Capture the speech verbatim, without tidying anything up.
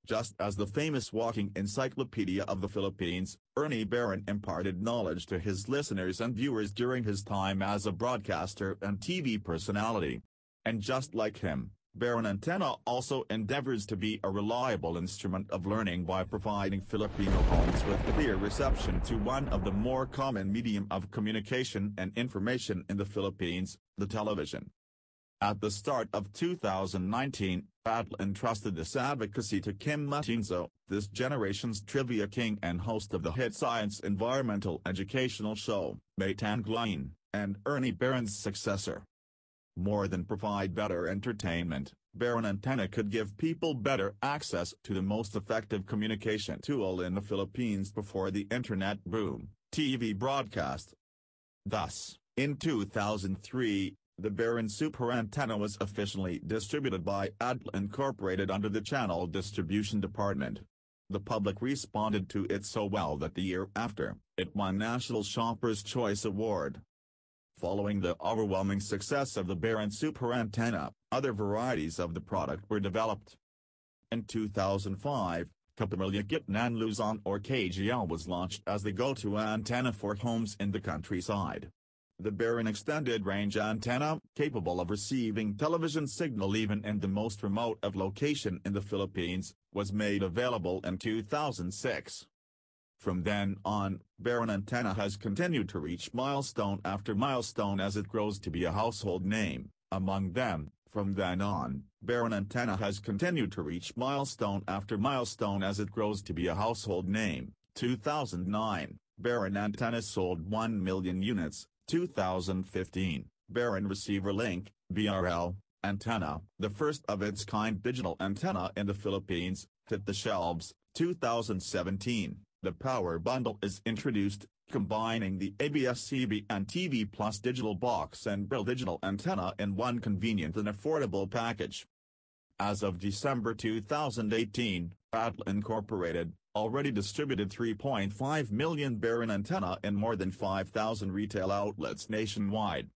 Just as the famous walking encyclopedia of the Philippines, Ernie Baron imparted knowledge to his listeners and viewers during his time as a broadcaster and T V personality. And just like him, Baron Antenna also endeavors to be a reliable instrument of learning by providing Filipino homes with clear reception to one of the more common medium of communication and information in the Philippines, the television. At the start of two thousand nineteen, Adl entrusted this advocacy to Kim Matinzo, this generation's trivia king and host of the hit science environmental educational show, May Tanglain, and Ernie Baron's successor. More than provide better entertainment, Baron Antenna could give people better access to the most effective communication tool in the Philippines before the internet boom, T V broadcast. Thus, in two thousand three, the Baron Super Antenna was officially distributed by Adl Incorporated under the Channel Distribution Department. The public responded to it so well that the year after, it won National Shopper's Choice Award. Following the overwhelming success of the Baron Super Antenna, other varieties of the product were developed. In two thousand five, Kapamilya Gitnan Luzon or K G L was launched as the go-to antenna for homes in the countryside. The Baron Extended Range Antenna, capable of receiving television signal even in the most remote of location in the Philippines, was made available in two thousand six. From then on, Baron Antenna has continued to reach milestone after milestone as it grows to be a household name. Among them, from then on, Baron Antenna has continued to reach milestone after milestone as it grows to be a household name. two thousand nine, Baron Antenna sold one million units. two thousand fifteen, Baron Receiver Link, B R L, antenna, the first of its kind digital antenna in the Philippines, hit the shelves. two thousand seventeen, the Power Bundle is introduced, combining the A B S C B and T V Plus digital box and Brill digital antenna in one convenient and affordable package. As of December two thousand eighteen, Adl Incorporated already distributed three point five million Baron antenna in more than five thousand retail outlets nationwide.